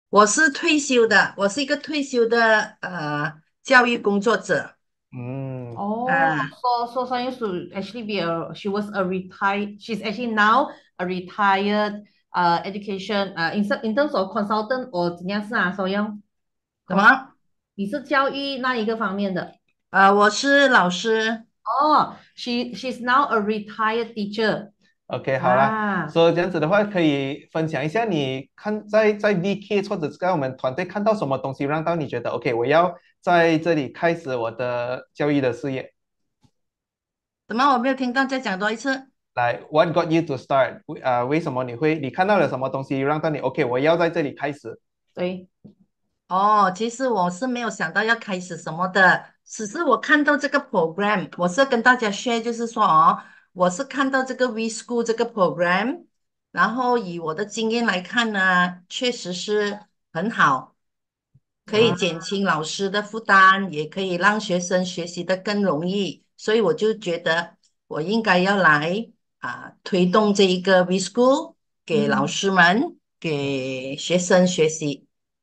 我是退休的，我是一个退休的教育工作者嗯啊。 哦，so Sonia used to actually be a she was a retired she's actually now a retired education in terms of consultant or 怎样是啊，Sonia 什么？ 你是教育那一个方面的我是老师。 哦，she's now a retired teacher ，OK，好了， 啊。 所以这样子的话，可以分享一下你看在 VK 或者是在我们团队看到什么东西，让到你觉得 OK，我要在这里开始我的教育的事业。怎么？我没有听到，再讲多一次。来，What got you to start？为什么你看到了什么东西，让到你 OK，我要在这里开始？ 对， 哦，其实我是没有想到要开始什么的，只是我看到这个 program，我是跟大家 share，就是说哦，我是看到这个 V School 这个 program，然后以我的经验来看呢，确实是很好，可以啊， 减轻老师的负担，也可以让学生学习的更容易，所以我就觉得我应该要来推动这一个 V School 给老嗯师们，给学生学习。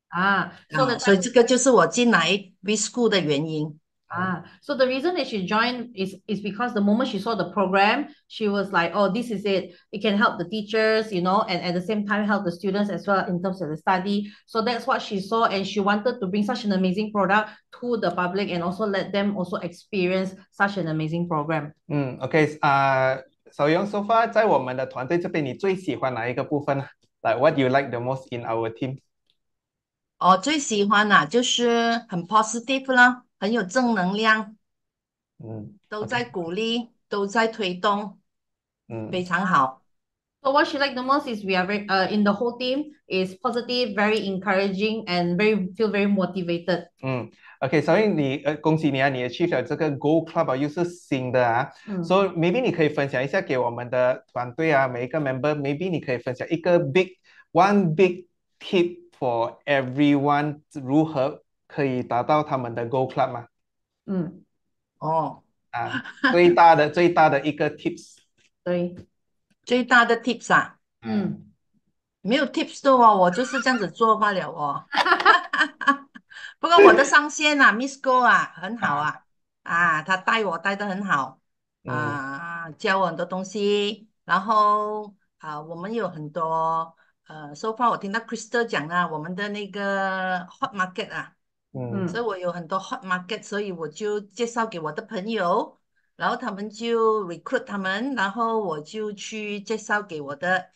so the 所以 time 这个就是我进来 V School 的原因。 So the reason that she joined is because the moment she saw the program, she was like, "Oh, this is it. It can help the teachers, and at the same time help the students as well in terms of the study." So that's what she saw, and she wanted to bring such an amazing product to the public and also let them also experience such an amazing program. OK 小杨，so far 在我们的团队这边，你最喜欢哪一个部分呢？Like what you like the most in our team？哦，最喜欢就是很 positive 啦，很有正能量，都 OK， 在鼓励，都在推动，非嗯常好。 So what she liked the most is we are very, in the whole team is positive, very encouraging, and very motivated. 嗯，OK，所以恭喜你啊，你也去了这个 Go Club 啊，又是新的啊， 嗯。 所以 maybe 你可以分享一下给我们的团队啊，每一个 member，maybe 你可以分享一个 one big tip for everyone，如何可以达到他们的 Go Club 吗？ 嗯， 哦，最大的一个 tips， 对， 最大的 tips 啊， 嗯没有 tips 的哦，我就是这样子做罢了哦。不过我的上线Miss Go 很好啊， 他带我带的很好嗯教我很多东西，然后我们有很多so far 我听到 Crystal 讲我们的那个 hot market 所以嗯我有很多 hot market，所以我就介绍给我的朋友，然后他们就 recruit 他们，然后我就去介绍给我的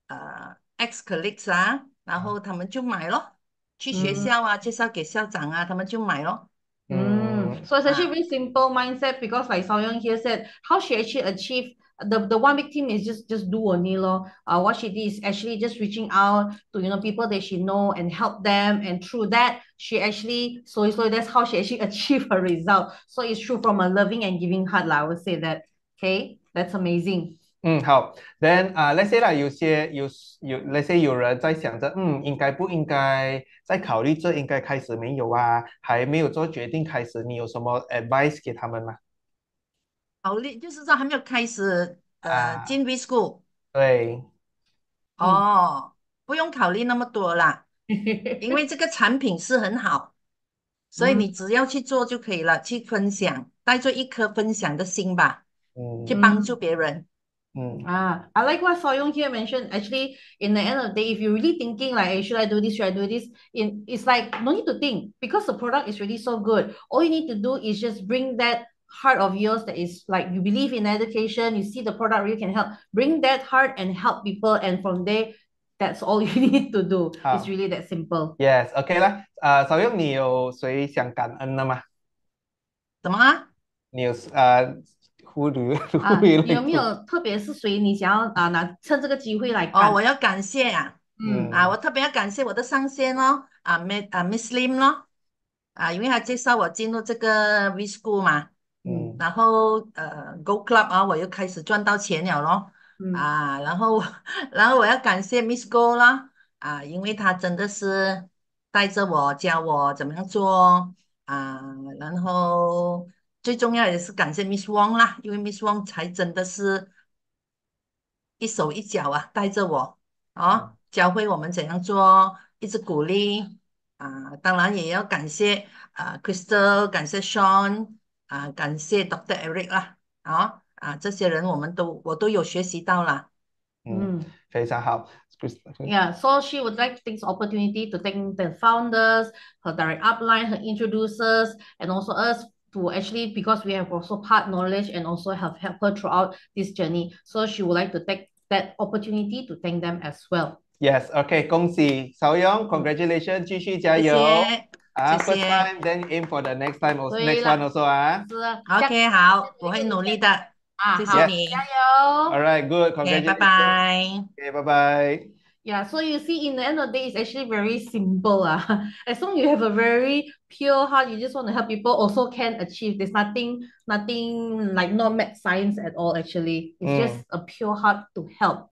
ex colleagues 然后他们就买咯。去学嗯校介绍给校长他们就买咯。 So it's actually 啊， very simple mindset because like Sao Young here said, how she actually achieved the one big thing is just do only lor. What she did is actually just reaching out to people that she know and help them, and through that she actually so that's how she actually achieved her result. So it's true from a loving and giving heart lah. I would say that. Okay, that's amazing. 好，then let's say let's say 有人在想着，应该不应该在考虑这应该开始没有还没有做决定开始，你有什么 advice 给他们吗？考虑就是说还没有开始进 V School。对， 嗯。 哦，不用考虑那么多啦，因为这个产品是很好，所以嗯你只要去做就可以了，去分享，带着一颗分享的心吧，去帮助嗯别人。嗯 I like what Soyong here mentioned. Actually, in the end of the day, if you're really thinking like, hey, should I do this? Should I do this? It's like no need to think because the product is really so good. All you need to do is just bring that heart of yours that is like you believe in education, you see the product really can help. Bring that heart and help people, and from there, that's all you need to do. It's 好 really that simple. ，Yes，OK 啦。小用你有谁想感恩的吗？怎么你有who do you who you 你有 like 没 to？ 有特别是谁你想要趁这个机会来哦， 感？ 我要感谢我特别要感谢我的上线哦Miss Lim 咯因为他介绍我进入这个 V School 嘛， 嗯然后Go Club 我又开始赚到钱了咯嗯然后然后我要感谢 Miss Go 啦因为他真的是带着我教我怎么样做啊，然后最重要也是感谢 Miss Wong 啦，因为 Miss Wong 才真的是一手一脚带着我教会我们怎样做一直鼓励当然也要感谢Crystal，感谢 Sean，感谢 Dr. Eric 啦，这些人我都有学习到啦。 非常好。 Yeah, so she would like to take this opportunity to thank the founders, her direct upline, her introducers, and also us to actually, because we have also part knowledge and also have helped her throughout this journey. So she would like to take that opportunity to thank them as well. Yes, OK，恭喜邵勇，congratulations，继续加谢油谢，谢 ！First 谢。 time, then aim for the next time, also 对 next one 了， also 啊。 是啊，下次 OK，好，我会努力的，谢谢好， Yes, 加你。 油！ all right, good, OK，拜 congratulations. 拜。 OK，拜拜。 Yeah, so you see, in the end of the day, it's actually very simple. As long as you have a very pure heart, you just want to help people, also can achieve. There's nothing like not mad science at all, actually. It's just a pure heart to help.